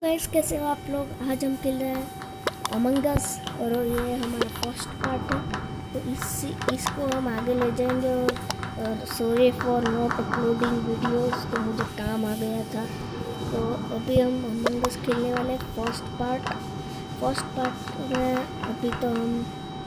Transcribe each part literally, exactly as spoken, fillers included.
Guys कैसे हो आप लोग। आज हम खेल रहे हैं अमंग अस और ये हमारा फर्स्ट पार्ट है। तो इसी इसको हम आगे ले जाएंगे। और, और sorry for not uploading videos, तो मुझे काम आ गया था। तो अभी हम अमंग अस खेलने वाले फर्स्ट पार्ट फर्स्ट पार्ट में अभी तो हम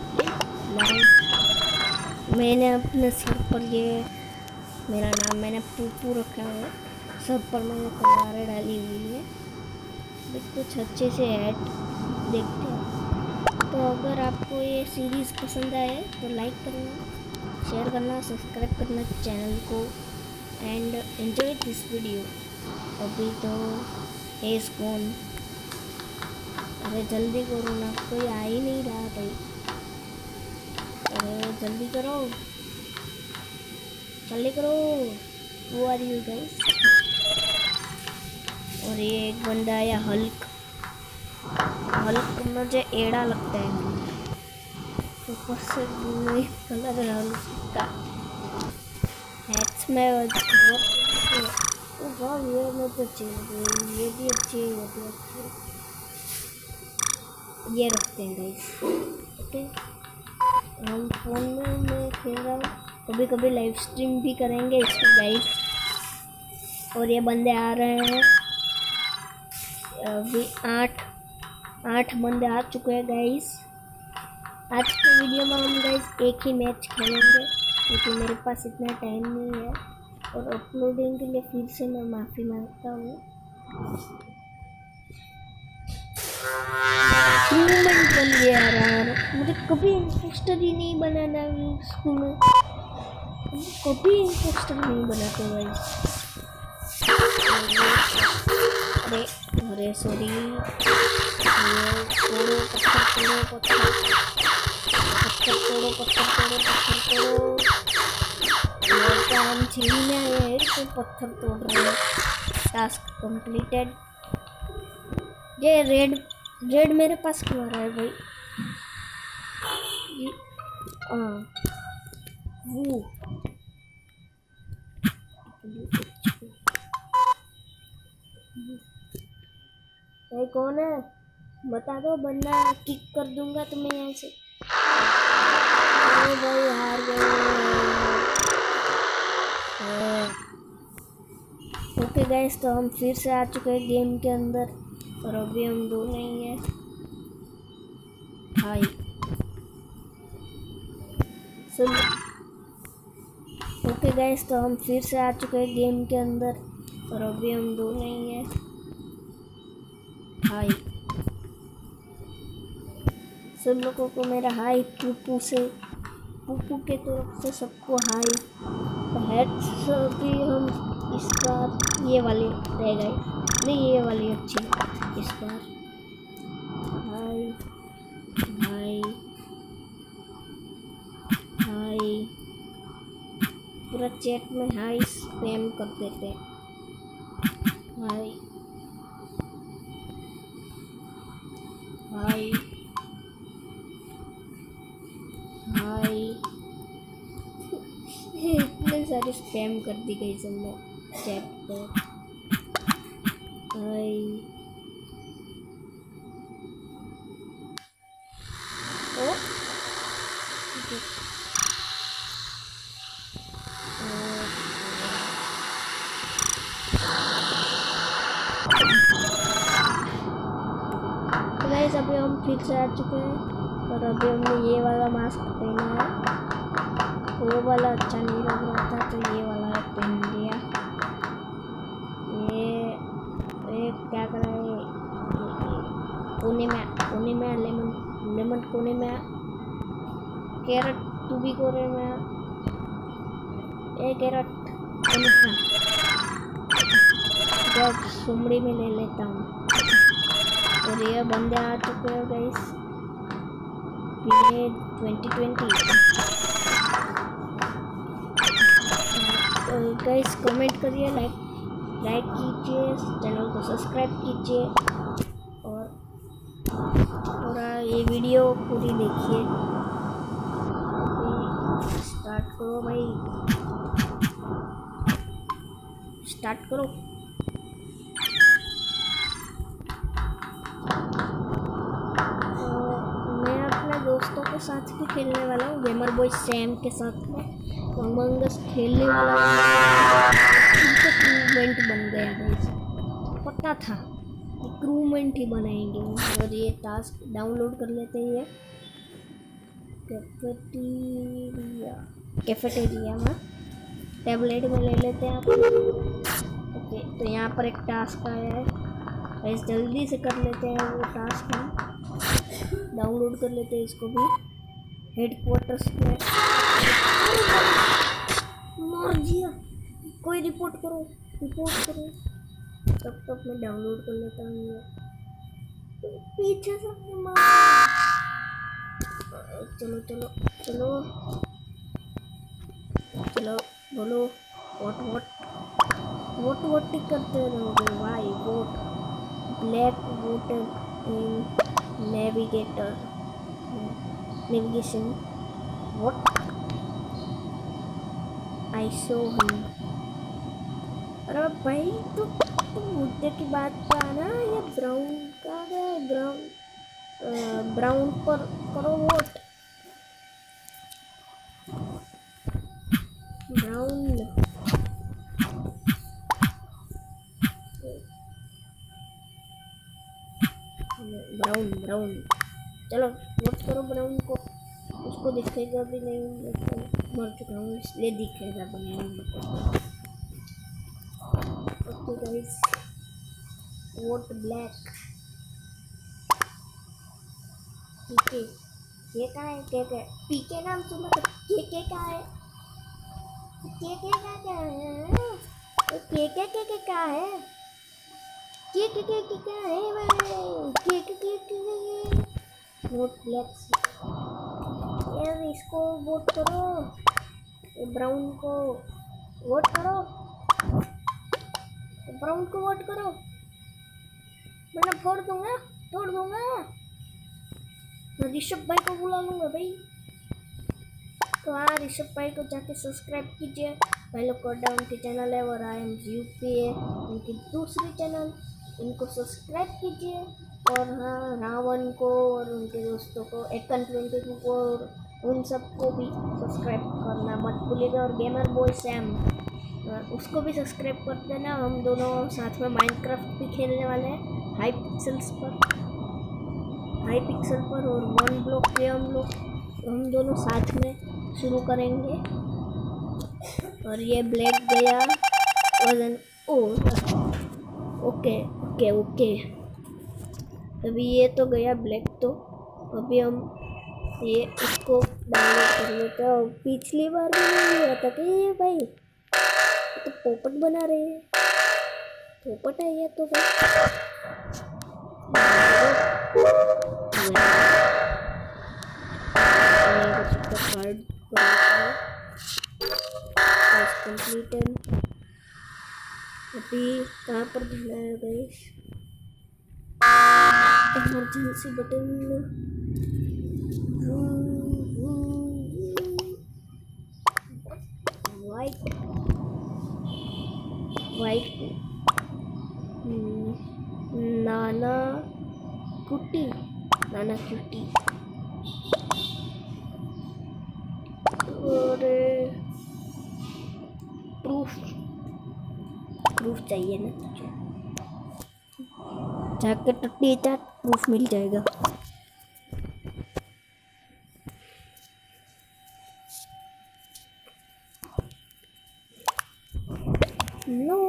लाइव मैंने अपने सर पर ये मेरा नाम मैंने पूपू रखा है। सर पर मैंने तलवारें डाली हुई है। कुछ अच्छे से ऐड देखते हैं। तो अगर आपको ये सीरीज़ पसंद आए तो लाइक करना, शेयर करना, सब्सक्राइब करना चैनल को एंड एंजॉय दिस वीडियो। अभी तो एस कौन, अरे जल्दी करो ना, कोई आ ही नहीं रहा भाई। अरे जल्दी करो, जल्दी करो। वो आर यू गाइस। और ये एक बंदा आया हल्क। हल्क मुझे एड़ा लगता है, ऊपर से कलर है हल्क का। हैट्स में वाह ये मुझे चाहिए, ये भी अच्छी है, ये भी अच्छी है। ये रखते हैं गाइस। ओके, हम फोन में मैं खेल रहा हूँ, कभी कभी लाइव स्ट्रीम भी करेंगे इसको गाइस। और ये बंदे आ रहे हैं, अभी आठ आठ बंदे आ चुके हैं गाइस। आज के वीडियो में हम गाइस एक ही मैच खेलेंगे क्योंकि मेरे पास इतना टाइम नहीं है। और अपलोडिंग के लिए फिर से मैं माफ़ी मांगता हूँ। ह्यूमन बन गया यार, मुझे कभी इंपोस्टर ही नहीं बनाना स्कूल में, कभी इंपोस्टर नहीं बनाते गाइस। अरे अरे सॉरी, ये तोड़ो पत्थर, तोड़ो पत्थर, पत्थर तोड़ो, पत्थर तोड़ो, पत्थर तोड़ो। ये क्या हम छिड़ी में आए हैं तो पत्थर तोड़ रहे हैं। Task completed. ये रेड रेड मेरे पास क्यों आ रहा है भाई? ये हाँ वो भाई कौन है बता दो, वरना किक कर दूंगा तुम्हें यहाँ से। अरे भाई हार गए। ओके गाइस, तो हम फिर से आ चुके हैं गेम के अंदर और अभी हम दो नहीं है। हाय सुन। ओके गाइस, तो हम फिर से आ चुके हैं गेम के अंदर और अभी हम दो नहीं है। हाय सब लोगों को मेरा हाय। पुप्पू से पुप्पू के तरफ से सबको हाय। हेड्स भी हम इस बार ये वाली रह गए, नहीं ये वाली अच्छी है इस बार। हाय हाय हाय, पूरा चैट में हाय स्पैम कर देते हैं। हाय हाय हाय इतने सारे स्पैम कर दी गई सबने चैट पर। हाय ओ तो गाइस अभी हम फिर से आ चुके हैं और अभी हमने ये वाला मास्क पहना है। वो वाला अच्छा नहीं लग रहा था तो ये वाला पहन लिया। ये ये क्या कर रहा है? कोने में कोने में लेमन लेमन कोने में कैरेट, तू भी कोने में ए कैरेट जब सुमड़ी में ले लेता हूँ। और ये बंदे आ चुके हैं गाइस। ये ट्वेंटी ट्वेंटी गाइस, कमेंट करिए, लाइक लाइक कीजिए, चैनल को सब्सक्राइब कीजिए और पूरा ये वीडियो पूरी देखिए। स्टार्ट करो भाई, स्टार्ट करो। साथ भी खेलने वाला हूँ, गेमर बॉय सैम के साथ में अमंग अस खेलने वाला हूँ। क्रूमेंट बन गया भाई, पता था कि क्रूमेंट ही बनाएंगे। और ये टास्क डाउनलोड कर लेते हैं। ये कैफेटेरिया कैफेटेरिया में टैबलेट में ले लेते हैं आप। ओके, तो यहाँ पर एक टास्क आया है, बस जल्दी से कर लेते हैं वो टास्क। हम डाउनलोड कर लेते हैं इसको भी। हेडक्वार्टर्स में मार दिया, कोई रिपोर्ट करो रिपोर्ट करो। तब तक मैं डाउनलोड कर लेता हूँ। ये पीछे से मार, चलो चलो चलो चलो बोलो। वोट वोट वोट वोट ही करते रहोगे भाई। Vote black voter in navigator navigation vote आई शो हम। अरे भाई तो मुद्दे की बात का ना, ये ब्राउन का है, ब्राउन ब्राउन पर करो वोट। ब्राउन ब्राउन ब्राउन चलो वोट करो ब्राउन को। उसको दिखेगा भी नहीं, मैं तो मर चुका हूँ इसलिए दिखेगा भी नहीं। Okay guys, vote black. PK ये कहाँ है? के के पीके नाम सुना तो के के कहाँ है? के के का क्या है? के के के के क्या है? के के के के क्या है भाई? के के के के वोट ब्लैक यार, इसको वोट करो, ये ब्राउन को वोट करो, ब्राउन को वोट करो, मैंने फोड़ दूंगा तोड़ दूंगा। मैं ऋषभ भाई को बुला लूंगा भाई। तो हाँ, ऋषभ भाई को जाके सब्सक्राइब कीजिए। भाई लोग कोडा उनकी चैनल है और आई एम यूपी है उनकी दूसरी चैनल, इनको सब्सक्राइब कीजिए। और हाँ, रावण को और उनके दोस्तों को एकन ट्वेंटी टू को और उन सबको भी सब्सक्राइब करना मत भूलिएगा। और गेमर बॉय सैम उसको भी सब्सक्राइब कर देना। हम दोनों साथ में माइनक्राफ्ट भी खेलने वाले हैं हाई पिक्सल्स पर हाई पिक्सल पर और वन ब्लॉक पे हम लोग हम दोनों साथ में शुरू करेंगे। और ये ब्लैक गया वजन ओ ओके ओके ओके अभी ये तो गया ब्लैक। तो अभी हम ये इसको डाउनलोड कर लेते हैं। पिछली बार भी नहीं हुआ था कि ये भाई तो पोपट बना रहे हैं, पोपट है ये तो भाई। Card completed. अभी कहाँ पर जाना है guys? Emergency button white white नाना कुटी नाना कुटी और प्रूफ प्रूफ चाहिए ना तुझे, जाके टट्टी चाट प्रूफ मिल जाएगा। नो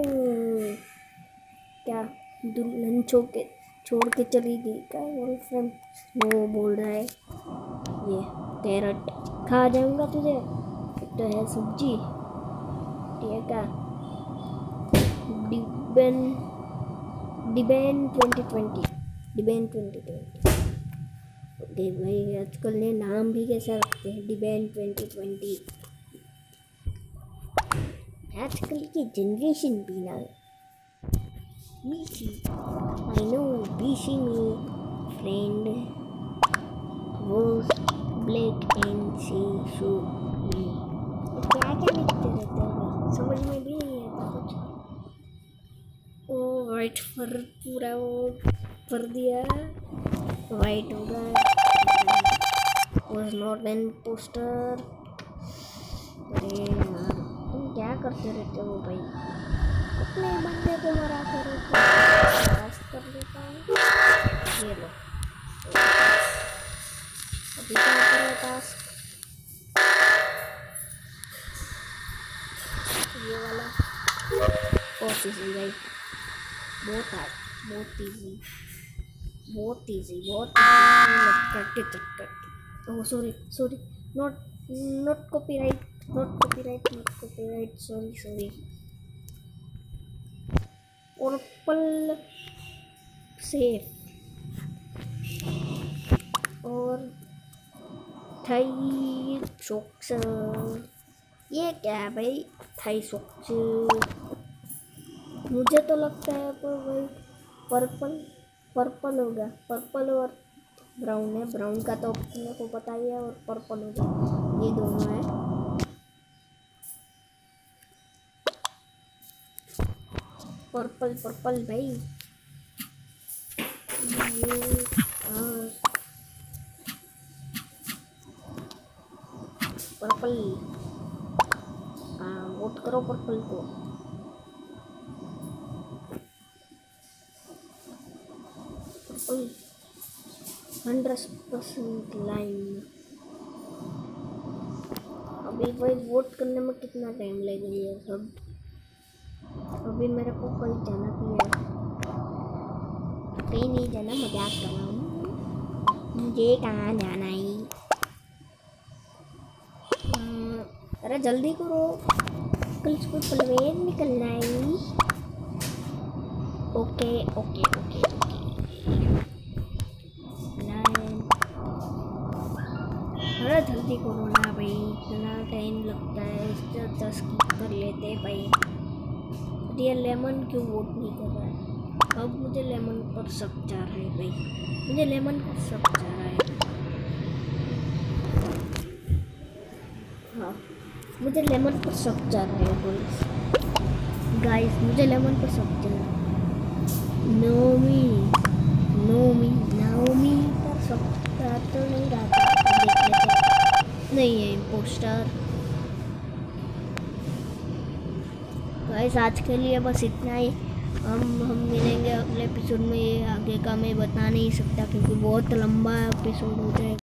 क्या दुल्हन छोड़ के छोड़ के चली गई क्या गर्लफ्रेंड? नो बोल रहा है ये कैरेट खा जाऊंगा तुझे, तो है सब्जी ठीक है। डिबेन डिबेन ट्वेंटी ट्वेंटी डिबेन ट्वेंटी ट्वेंटी ओके भाई, आजकल ने नाम भी कैसा रखते हैं डिबेन ट्वेंटी ट्वेंटी। आजकल की जनरेशन भी ना बीसी आई नो बीसी में फ्रेंड वो ब्लैक एंड सी शो क्या क्या लिखते रहते हैं समझ में भी नहीं आता कुछ। ओ वाइट फर पूरा वो कर दिया वाइट होगा। was not an imposter। अरे यार तुम क्या करते रहते हो भाई, अपने बंदे को मरा करो तो पास कर लेता हूँ। ये लो अभी क्या करो टास्क, ये वाला बहुत इजी भाई, बहुत हार्ड, बहुत इजी, बहुत इजी, बहुत करते करते। Oh sorry sorry, not not copyright, not copyright, not copyright, sorry sorry. Purple safe और थाई सॉक्स, ये क्या है भाई थाई सॉक्स? मुझे तो लगता है पर भाई पर्पल पर्पल हो गया, पर्पल और ब्राउन है, ब्राउन का तो अपने को पता ही है, और पर्पल हो गया, ये दोनों है। पर्पल पर्पल भाई, ये पर्पल, हाँ वोट करो पर्पल को। Purple hundred percent line. अभी भाई वोट करने में कितना टाइम लगेगा सब, अभी मेरे को कहीं जाना भी है, कहीं नहीं जाना, मजाक कर रहा हूँ, मुझे कहाँ जाना है? अरे जल्दी करो, कल स्कूल पलवेर निकलना है। Okay okay okay okay nine, अरे जल्दी करो ना भाई, इतना टाइम लगता है, इससे दस कर लेते भाई। ये लेमन क्यों वोट नहीं कर रहा है? अब मुझे लेमन पर शक जा रहा है भाई, मुझे लेमन पर शक जा रहा है। हाँ मुझे लेमन पर शक जा रहा है गाइस, गाइस मुझे लेमन पर शक जा रहा है। नोमी नोमी नाओमी पर शक तो नहीं रहा था, देख लेते, नहीं है इम्पोस्टर। गाइस आज के लिए बस इतना ही, हम हम मिलेंगे अगले एपिसोड में, ये आगे का मैं बता नहीं सकता क्योंकि बहुत लंबा एपिसोड हो जाएगा।